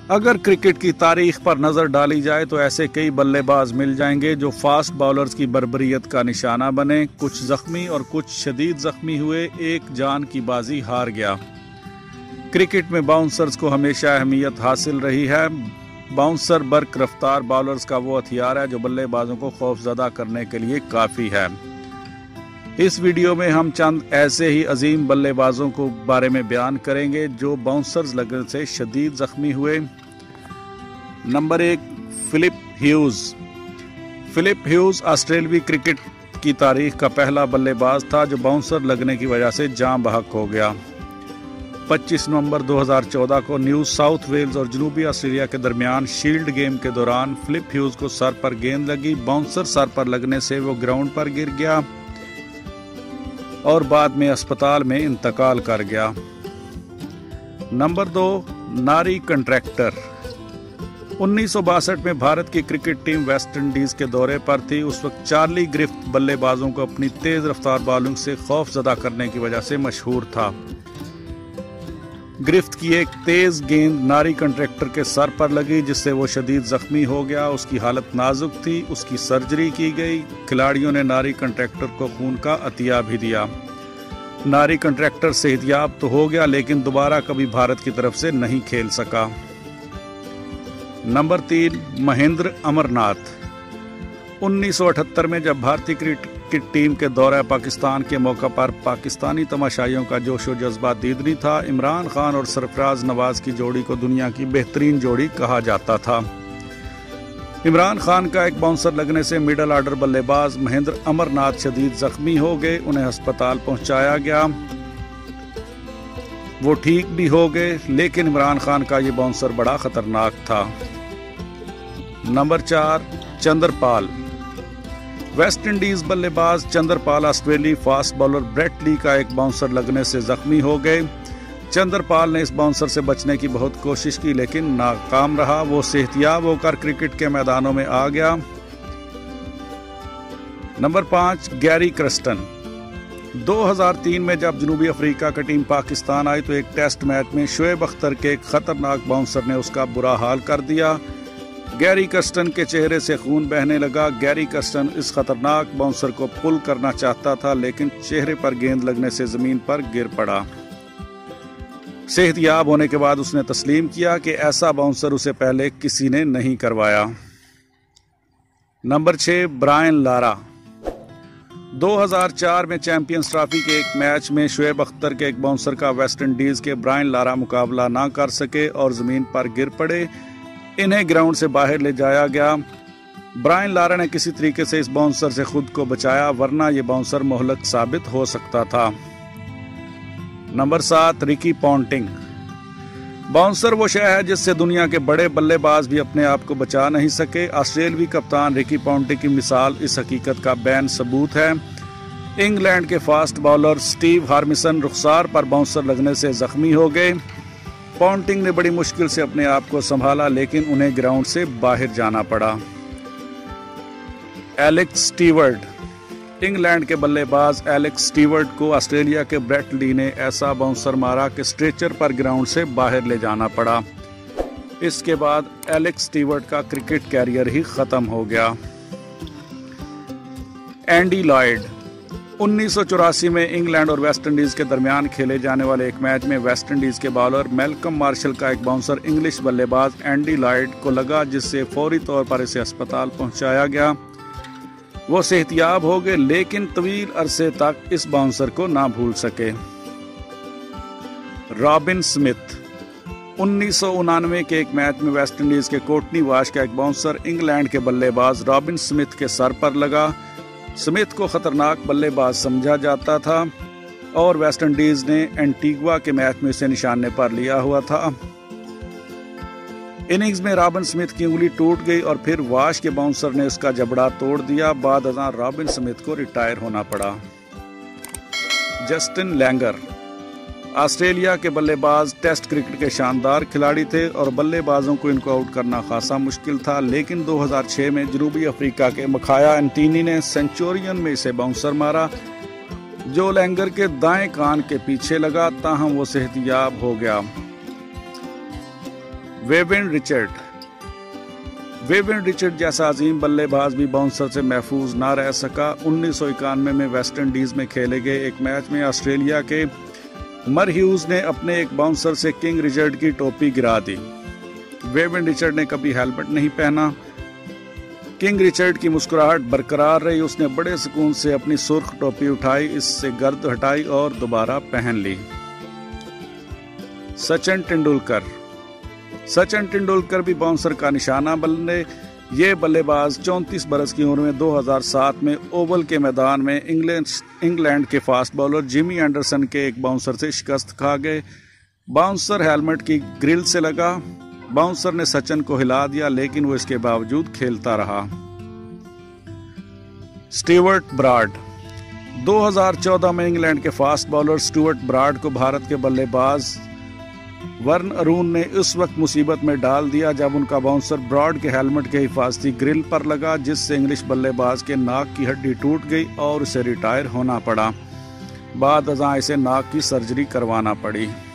اگر کرکٹ کی تاریخ پر نظر ڈالی جائے تو ایسے کئی بلے باز مل جائیں گے جو فاسٹ باؤلرز کی بربریت کا نشانہ بنے، کچھ زخمی اور کچھ شدید زخمی ہوئے، ایک جان کی بازی ہار گیا۔ کرکٹ میں باؤنسرز کو ہمیشہ اہمیت حاصل رہی ہے۔ باؤنسر برق رفتار باؤلرز کا وہ ہتھیار ہے جو بلے بازوں کو خوف زدہ کرنے کے لیے کافی ہے۔ اس ویڈیو میں ہم چند ایسے ہی عظیم بلے بازوں کو بارے میں بیان کریں گے جو باؤنسرز لگنے سے شدید زخمی ہوئے۔ Number 1، Phillip Hughes. Phillip Hughes آسٹریلوی کرکٹ کی تاریخ کا پہلا بلے باز تھا جو باؤنسر لگنے کی وجہ سے جاں بحق ہو گیا۔ 25 نومبر 2014 کو نیو ساؤتھ ویلز اور جنوبی آسٹریلیا کے درمیان شیلڈ گیم کے دوران فلپ ہیوز کو سر پر گیند لگی۔ باؤنسر سر پر لگنے سے وہ گراؤنڈ پر گر گیا اور بعد میں اسپتال میں انتقال کر گیا۔ نمبر 2، ناری کنٹریکٹر۔ 1962 میں بھارت کی کرکٹ ٹیم ویسٹ انڈیز کے دورے پر تھی۔ اس وقت چارلی گرفت بلے بازوں کو اپنی تیز رفتار بالنگ سے خوف زدہ کرنے کی وجہ سے مشہور تھا۔ گرفت کی ایک تیز گیند ناری کنٹریکٹر کے سر پر لگی جس سے وہ شدید زخمی ہو گیا۔ اس کی حالت نازک تھی، اس کی سرجری کی گئی۔ کھلاڑیوں نے ناری کنٹریکٹر کو خون کا عطیہ بھی دیا۔ ناری کنٹریکٹر صحت یاب تو ہو گیا لیکن دوبارہ کبھی بھارت کی طرف سے نہیں کھیل سکا۔ نمبر 3، مہندر امر ناتھ۔ 1978 میں جب بھارتی کرکٹ ٹیم کے دورہ پاکستان کے موقع پر پاکستانی تماشائیوں کا جوش و جذبہ دیدنی تھا۔ عمران خان اور سرفراز نواز کی جوڑی کو دنیا کی بہترین جوڑی کہا جاتا تھا۔ عمران خان کا ایک باؤنسر لگنے سے مڈل آرڈر بلے باز مہندر امر ناتھ شدید زخمی ہو گئے، انہیں ہسپتال پہنچایا گیا، وہ ٹھیک بھی ہو گئے، لیکن عمران خان کا یہ باؤنسر بڑا خطرناک تھا۔ Number 4، Chanderpaul. West Indies بلے باز چندر پال آسٹریلی فاسٹ بالر بریٹ لی کا ایک باؤنسر لگنے سے زخمی ہو گئے۔ چندر پال نے اس باؤنسر سے بچنے کی بہت کوشش کی لیکن ناکام رہا، وہ صحت یاب ہو کر کرکٹ کے میدانوں میں آ گیا۔ نمبر 5، گیری کرسٹن۔ 2003 میں جب جنوبی افریقہ کی ٹیم پاکستان آئی تو ایک ٹیسٹ میچ میں شعیب اختر کے ایک خطرناک باؤنسر نے اس کا برا حال کر دیا۔ گیری کرسٹن کے چہرے سے خون بہنے لگا۔ گیری کرسٹن اس خطرناک باؤنسر کو پل کرنا چاہتا تھا لیکن چہرے پر گیند لگنے سے زمین پر گر پڑا۔ صحت یاب ہونے کے بعد اس نے تسلیم کیا کہ ایسا باؤنسر اسے پہلے کسی نے نہیں کروایا۔ Number 6، Brian Lara. 2004 میں چیمپئنز ٹرافی کے ایک میچ میں شعیب اختر کے ایک باؤنسر کا ویسٹ انڈیز کے برائن لارا مقابلہ نہ کر سکے اور زمین پر گر پڑے، انہیں گراؤنڈ سے باہر لے جایا گیا۔ برائن لارا نے کسی طریقے سے اس باؤنسر سے خود کو بچایا ورنہ یہ باؤنسر مہلک ثابت ہو سکتا تھا۔ نمبر 7، رکی پونٹنگ۔ باؤنسر وہ شے ہے جس سے دنیا کے بڑے بلے باز بھی اپنے آپ کو بچا نہیں سکے۔ آسٹریلوی کپتان رکی پونٹنگ کی مثال اس حقیقت کا بین ثبوت ہے۔ انگلینڈ کے فاسٹ بالر سٹیو ہارمسن رخسار پر باؤنسر لگنے سے زخمی ہو گئے۔ پونٹنگ نے بڑی مشکل سے اپنے آپ کو سنبھالا لیکن انہیں گراؤنڈ سے باہر جانا پڑا۔ Alex Stuart. انگلینڈ کے بلے باز ایلکس سٹیورٹ کو آسٹریلیا کے بریٹ لی نے ایسا باؤنسر مارا کہ اسٹریچر پر گراؤنڈ سے باہر لے جانا پڑا۔ اس کے بعد ایلکس سٹیورٹ کا کرکٹ کیریئر ہی ختم ہو گیا۔ Andy Lloyd. 1984 میں انگلینڈ اور ویسٹ انڈیز کے درمیان کھیلے جانے والے ایک میچ میں ویسٹ انڈیز کے بالر میلکم مارشل کا ایک باؤنسر انگلش بلے باز اینڈی لائیڈ کو لگا جس سے فوری طور پر اسے اسپتال پہنچایا گیا، وہ صحت یاب ہو گئے لیکن طویل عرصے تک اس باؤنسر کو نہ بھول سکے۔ Robin Smith. 1999 کے ایک میچ میں ویسٹ انڈیز کے کوٹنی واش کا ایک باؤنسر انگلینڈ کے بلے باز رابن سمتھ کے سر پر لگا۔ سمتھ کو خطرناک بلے باز سمجھا جاتا تھا اور ویسٹ انڈیز نے اینٹیگوا کے میچ میں اسے نشانے پر لیا ہوا تھا۔ اننگز میں رابن سمتھ کی انگلی ٹوٹ گئی اور پھر واش کے باؤنسر نے اس کا جبڑا توڑ دیا، بعد ازاں رابن سمتھ کو ریٹائر ہونا پڑا۔ Justin Langer. آسٹریلیا کے بلے باز ٹیسٹ کرکٹ کے شاندار کھلاڑی تھے اور بلے بازوں کو ان کو آؤٹ کرنا خاصا مشکل تھا، لیکن 2006 میں جنوبی افریقہ کے مکھایا انٹینی نے سینچورین میں اسے باؤنسر مارا جو لینگر کے دائیں کان کے پیچھے لگا، تاہم وہ صحت یاب ہو گیا۔ वेविन रिचर्ड जैसा अजीम बल्लेबाज भी बाउंसर से महफूज ना रह सका। 1991 में वेस्ट इंडीज में खेले गए एक मैच में ऑस्ट्रेलिया के मर ह्यूज ने अपने एक बाउंसर से किंग रिचर्ड की टोपी गिरा दी। वेविन रिचर्ड ने कभी हेलमेट नहीं पहना। किंग रिचर्ड की मुस्कुराहट बरकरार रही। उसने बड़े सुकून से अपनी सुर्ख टोपी उठाई, इससे गर्द हटाई और दोबारा पहन ली। सचिन तेंदुलकर भी बाउंसर का निशाना बने। ये बल्लेबाज 34 बरस की उम्र में 2007 में ओवल के मैदान में इंग्लैंड के फास्ट बॉलर जिमी एंडरसन के एक बाउंसर से शिकस्त खा गए। बाउंसर हेलमेट की ग्रिल से लगा। बाउंसर ने सचिन को हिला दिया, लेकिन वो इसके बावजूद खेलता रहा। स्टीवर्ट ब्राड 2014 में इंग्लैंड के फास्ट बॉलर स्टीवर्ट ब्राड को भारत के बल्लेबाज वर्ण अरुण ने उस वक्त मुसीबत में डाल दिया जब उनका बाउंसर ब्राड के हेलमेट के हिफाजती ग्रिल पर लगा, जिससे इंग्लिश बल्लेबाज के नाक की हड्डी टूट गई और उसे रिटायर होना पड़ा। बाद अज़ां इसे नाक की सर्जरी करवाना पड़ी।